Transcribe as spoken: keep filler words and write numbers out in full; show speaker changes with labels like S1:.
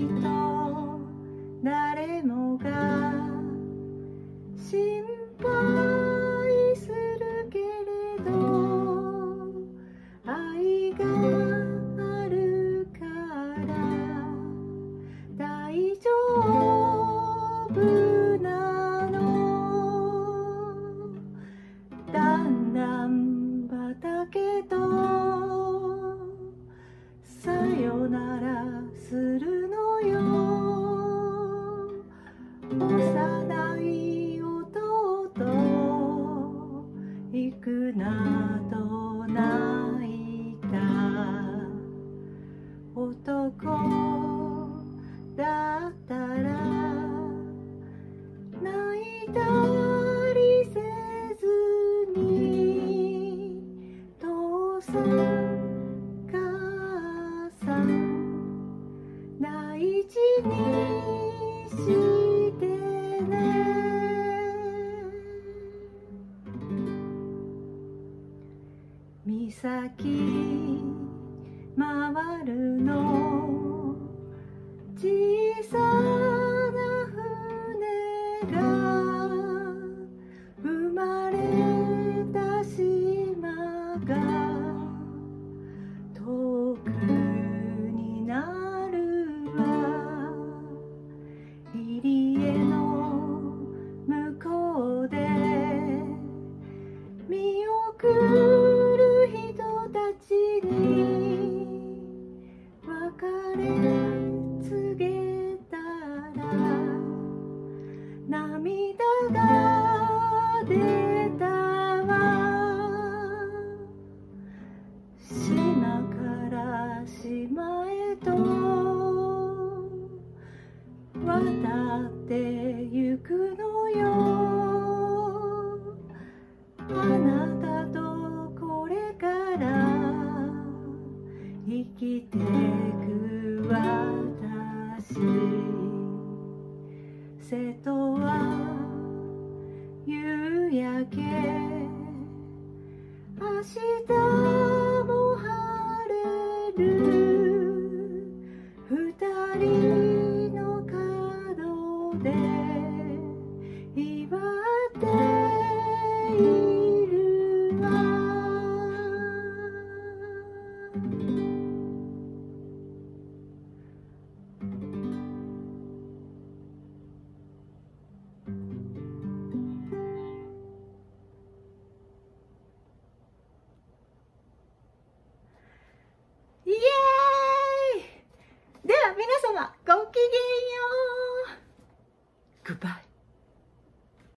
S1: と誰もが心配するけれど愛があるから大丈夫なの。段々畑とさよならするのよ。幼い弟行くなと泣いた男だったら泣いたりせずに父さん母さん大事にしてね。岬回るの小さな船が生まれた島が遠くになるわ。入り江の向こうで見送る人たちに別れ告げたら涙が出たわ。島から島へと渡ってゆくのよ。あなたとこれから生きてく私。瀬戸は夕焼け明日